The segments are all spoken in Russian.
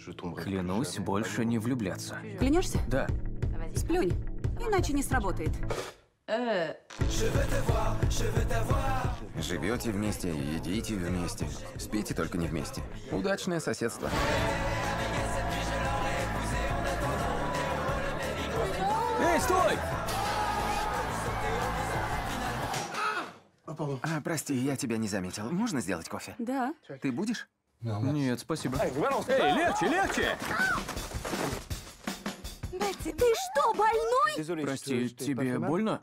Клянусь больше не влюбляться. Клянешься? Да. Сплюнь, иначе не сработает. Живете вместе, едите вместе. Спите только не вместе. Удачное соседство. Эй, стой! Прости, я тебя не заметил. Можно сделать кофе? Да. Ты будешь? Нет, спасибо. Эй, легче, легче! Бетти, ты что, больной? Прости, тебе больно?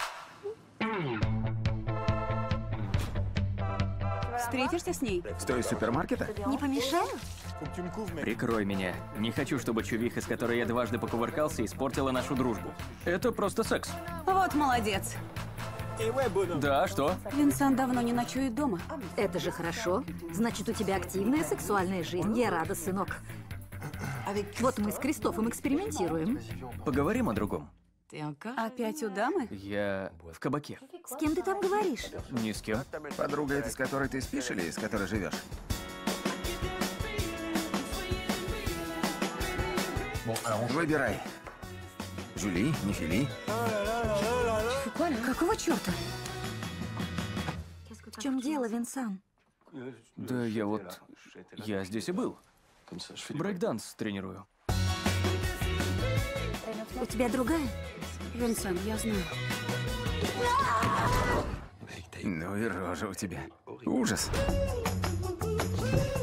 Встретишься с ней? С той из супермаркета? Не помешаю? Прикрой меня. Не хочу, чтобы чувиха, с которой я дважды покувыркался, испортила нашу дружбу. Это просто секс. Вот молодец. Да, что? Винсан давно не ночует дома. Это же хорошо. Значит, у тебя активная сексуальная жизнь. Я рада, сынок. Вот мы с Кристофом экспериментируем. Поговорим о другом. Опять у дамы? Я в кабаке. С кем ты там говоришь? Ни с кем. Подруга эта, с которой ты спишь или с которой живешь? Выбирай. Жюли, Нефили. Какого черта? В чем дело, Винсан? Да я здесь и был. Брейкданс тренирую. У тебя другая? Винсан, я знаю. Ну и рожа у тебя. Ужас.